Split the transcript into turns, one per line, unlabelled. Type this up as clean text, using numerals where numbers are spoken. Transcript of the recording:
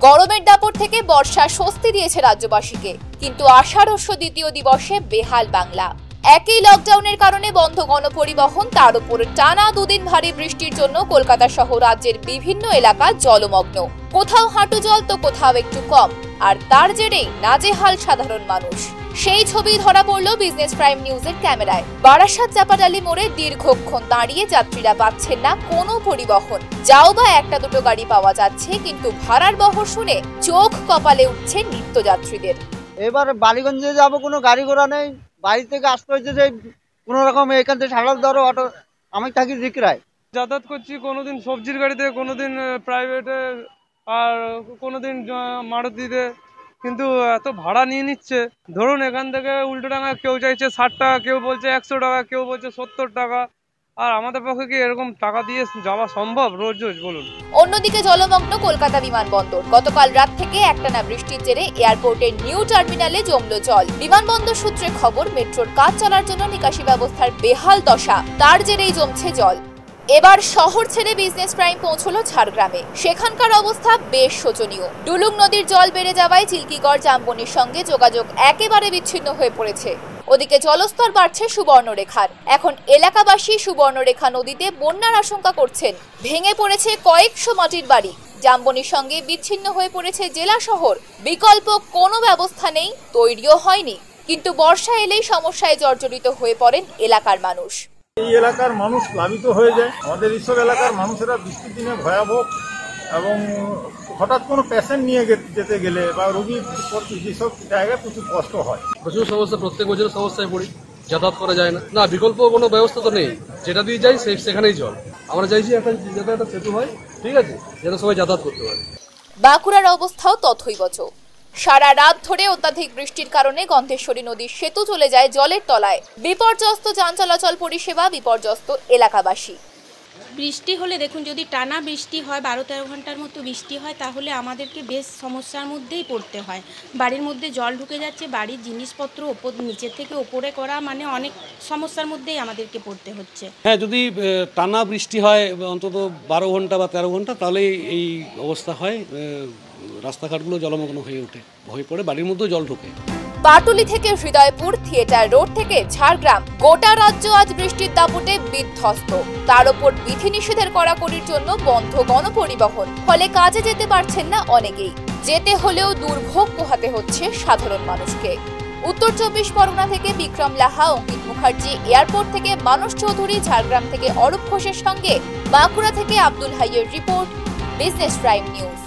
গরমের দাপট থেকে বর্ষা স্বস্তি দিয়েছে রাজ্যবাসীকে, কিন্তু আষাঢ়স্য দ্বিতীয় দিবসে বেহাল বাংলা। একই লকডাউনের কারণে বন্ধ গণপরিবহন, তার উপর টানা দুদিন ভারী বৃষ্টির জন্য কলকাতা সহ রাজ্যের বিভিন্ন এলাকা জলমগ্ন। কোথাও হাঁটু জল তো কোথাও একটু কম, আর তার জেরেই নাজেহাল সাধারণ মানুষ। সেই ছবি ধরা পড়ল বিজনেস প্রাইম নিউজের ক্যামেরায়। বারাসাত চাপাডালি মোড়ে দীর্ঘক্ষণ দাঁড়িয়ে যাত্রীরা পাচ্ছেন না কোনো পরিবহন। যাও বা একটা দুটো গাড়ি পাওয়া যাচ্ছে, কিন্তু ভাড়ার বহর শুনে চোখ কপালে উঠছে নিত্যযাত্রীদের।
এবার বালিগঞ্জে যাব, কোনো গাড়ি ঘোড়া নেই, বাড়ি থেকে আসতে হচ্ছে যে কোনো রকম এখান থেকে সাড়াল ধরো অটো। আমি থাকি জিকরায়,
যাতায়াত করছি, কোনোদিন সবজির গাড়িতে, কোনোদিন প্রাইভেটে, আর কোনোদিন মারুতিতে, কিন্তু এত ভাড়া নিয়ে নিচ্ছে। ধরুন এখান থেকে উল্টোডাঙ্গা কেউ চাইছে 60 টাকা, কেউ বলছে 100 টাকা, কেউ বলছে 70 টাকা। আর আমাদের পক্ষে কি এরকম টাকা দিয়ে যাওয়া সম্ভব রোজ রোজ, বলুন?
অন্যদিকে জলমগ্ন কলকাতা বিমানবন্দর। গতকাল রাত থেকে একটানা বৃষ্টির জেরে এয়ারপোর্টের নিউ টার্মিনালে জমল জল। বিমানবন্দর সূত্রে খবর, মেট্রোর কাজ চলার জন্য নিকাশি ব্যবস্থার বেহাল দশা, তার জেরেই জমছে জল। এবার শহর ছেড়ে বিজনেস প্রাইম পৌঁছলো ঝাড়গ্রামে। সেখানকার অবস্থা বেশ শোচনীয়। ডুলুং নদীর জল বেড়ে যাওয়ায় চিল্কিগড় জামবনির সঙ্গে যোগাযোগ একেবারে বিচ্ছিন্ন হয়ে পড়েছে। ওদিকে জলস্তর বাড়ছে সুবর্ণরেখার। এখন এলাকাবাসী সুবর্ণরেখা নদীতে বন্যার আশঙ্কা করছেন। ভেঙে পড়েছে কয়েকশো মাটির বাড়ি। জামবনির সঙ্গে বিচ্ছিন্ন হয়ে পড়েছে জেলা শহর। বিকল্প কোনো ব্যবস্থা নেই, তৈরিও হয়নি। কিন্তু বর্ষা এলেই সমস্যায় জর্জরিত হয়ে পড়েন এলাকার মানুষ।
এই এলাকার মানুষ প্লাবিত হয়ে যায়। আমাদের এইসব এলাকার মানুষেরা বৃষ্টির দিনে ভয়াবহ, এবং হঠাৎ কোনো পেশেন্ট নিয়ে যেতে গেলে বা রোগী যেসব জায়গায় প্রচুর কষ্ট হয়।
প্রচুর সমস্যা, প্রত্যেক বছর সমস্যায় পড়ি, যাতায়াত করা যায় না। বিকল্প কোনো ব্যবস্থা তো নেই, যেটা দিয়ে যাই সেখানেই জল। আমরা চাইছি যাতে একটা সেতু হয়, ঠিক আছে, যাতে সবাই যাতায়াত করতে পারে।
বাঁকুড়ার অবস্থাও তথৈবচ। সারা রাত ধরে অত্যাধিক বৃষ্টির কারণে গন্ধেশ্বরী নদীর সেতু চলে যায় জলের তলায়। বিপর্যস্ত যান চলাচল পরিষেবা, বিপর্যস্ত এলাকাবাসী।
বৃষ্টি হলে দেখুন, যদি টানা বৃষ্টি হয়, 12-13 ঘন্টার মতো বৃষ্টি হয়, তাহলে আমাদেরকে বেশ সমস্যার মধ্যেই পড়তে হয়। বাড়ির মধ্যে জল ঢুকে যাচ্ছে, বাড়ির জিনিসপত্র নিচের থেকে ওপরে করা, মানে অনেক সমস্যার মধ্যেই আমাদেরকে পড়তে হচ্ছে।
হ্যাঁ, যদি টানা বৃষ্টি হয় অন্তত 12 ঘন্টা বা 13 ঘন্টা, তাহলে এই অবস্থা হয়। রাস্তাঘাটগুলো জলমগ্ন হয়ে পড়ে, বাড়ির মধ্যেও জল ঢোকে।
পাটুলি থেকে হৃদয়পুর, থিয়েটার রোড থেকে ঝাড়গ্রাম, গোটা রাজ্য আজ বৃষ্টির দাপটে বিধ্বস্ত। তার উপর বিধিনিষেধের কড়াকড়ির জন্য বন্ধ গণপরিবহন। ফলে কাজে যেতে পারছেন না অনেকেই। যেতে হলেও দুর্ভোগ পোহাতে হচ্ছে সাধারণ মানুষকে। উত্তর 24 পরগনা থেকে বিক্রম লাহা, অঙ্কিত মুখার্জি, এয়ারপোর্ট থেকে মানস চৌধুরী, ঝাড়গ্রাম থেকে অরূপ ঘোষের সঙ্গে বাঁকুড়া থেকে আব্দুল হাইয়ের রিপোর্ট, বিজনেস প্রাইম নিউজ।